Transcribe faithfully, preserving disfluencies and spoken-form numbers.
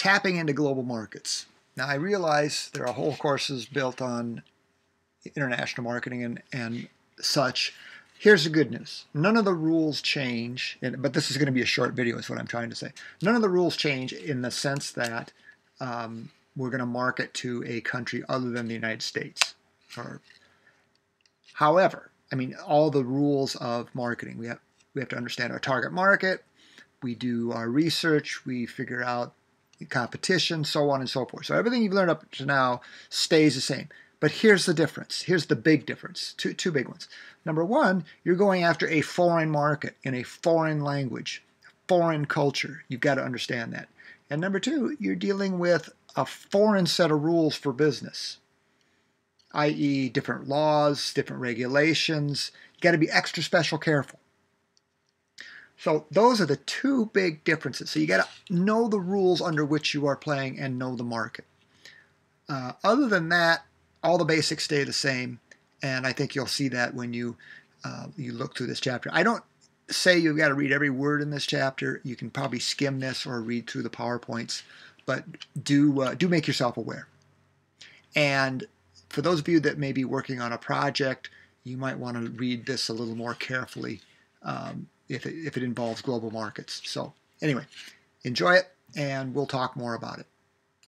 tapping into global markets. Now I realize there are whole courses built on international marketing and, and such. Here's the good news. None of the rules change, but this is going to be a short video is what I'm trying to say. None of the rules change in the sense that um, we're going to market to a country other than the United States. Or, however, I mean, all the rules of marketing, we have, we have to understand our target market, we do our research, we figure out competition, so on and so forth. So everything you've learned up to now stays the same. But here's the difference. Here's the big difference. Two, two big ones. Number one, you're going after a foreign market in a foreign language, foreign culture. You've got to understand that. And number two, you're dealing with a foreign set of rules for business, that is different laws, different regulations. You've got to be extra special careful. So those are the two big differences. So you got to know the rules under which you are playing and know the market. Uh, other than that, all the basics stay the same, and I think you'll see that when you uh, you look through this chapter. I don't say you've got to read every word in this chapter. You can probably skim this or read through the PowerPoints, but do uh, do make yourself aware. And for those of you that may be working on a project, you might want to read this a little more carefully um, if it, if it involves global markets. So anyway, enjoy it, and we'll talk more about it.